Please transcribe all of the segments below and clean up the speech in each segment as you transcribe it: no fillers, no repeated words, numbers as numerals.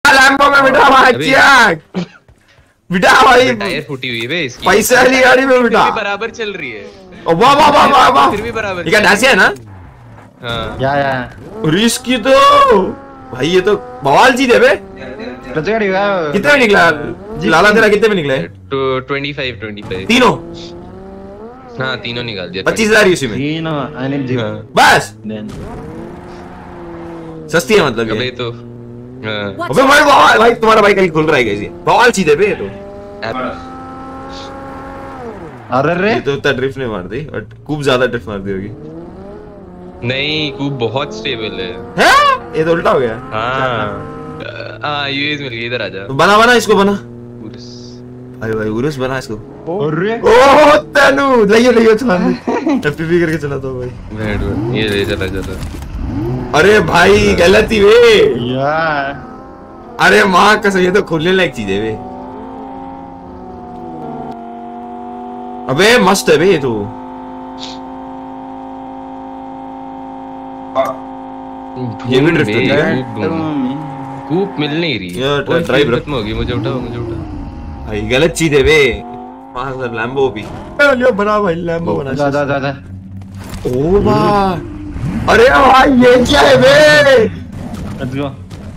Lambo में बिठा भाई चियाक बिठा भाई टायर फूटी हुई है बे इसकी पैसे वाली गाड़ी में बिठा बराबर चल रही है वाह वाह वाह वाह वाह फिर भी बराबर ये क्या डासिया है ना हाँ या रिस्की तो भाई ये तो बवाल चीज है बे गाड़ी कितने में निकला लाला तेरा कितने में निकला है 25 तीनों हाँ तीनों निकाल दिया 25,000 इसी में तीनों I need jeep bus then सस्ती है मतलब अबे ये तो हाँ अबे भाई तुम्हारा बाइक कहीं खुल रहा है कैसे बवाल चीज है बे ये तो अरे रे ये तो उतना ड्रिफ्ट नहीं मार दी बट खूब ज्यादा ड्रिफ्ट मार दी होगी नहीं कूप बहुत स्टेबल है हैं ये तो उल्टा हो गया हाँ यूएस मिल गई इधर आजा बना बना इसको बना उर्स। भाई भाई उरुस बना इसको अरे ओह तनु लियो चला एफपीवी करके चला दो भाई बैठ बैठ ये ले चला अरे भाई गलती वे या अरे माँ कसम ये तो खोलने लायक चीज है वे अबे मस्त है बे ये तो ये भी ड्रिफ्ट होती है कूप मिल नहीं रही यार, और ट्राई ब्रो। खत्म होगी मुझे उठा भाई गलत चीज है बे वहां से लैम्बो भी लियो बना भाई लैम्बो बना जा ओ भाई अरे भाई ये क्या है बे लेट्स गो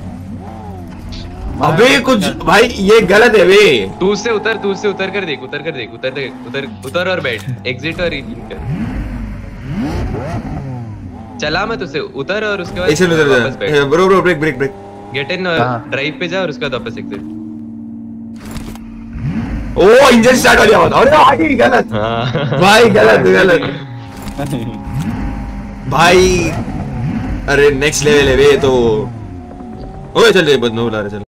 अबे कुछ भाई ये गलत है बे तू उससे उतर कर देख उतर और बैठ एग्जिट और इन कर चला मत उसे उतर और उसके बाद ऐसे उधर वापस बैठ जा bro brake get in drive पे जा और उसके बाद वापस एग्जिट ओ इंजन स्टार्ट हो गया अरे भाई गलत भाई गलत भाई अरे नेक्स्ट लेवल है बे तो ओए चल रे बदनो बुला रहे चल